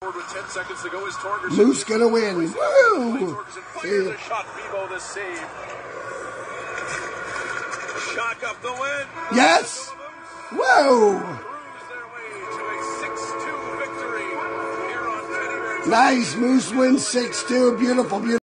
With 10 seconds to go, is Torgerson. Moose gonna win. Woo! Fires a shot. Bebo the save. Shock up the win. Yes! Whoa! Cruise their way to a 6-2 victory here on Teddy Bear. Nice. Moose wins 6-2. Beautiful, beautiful.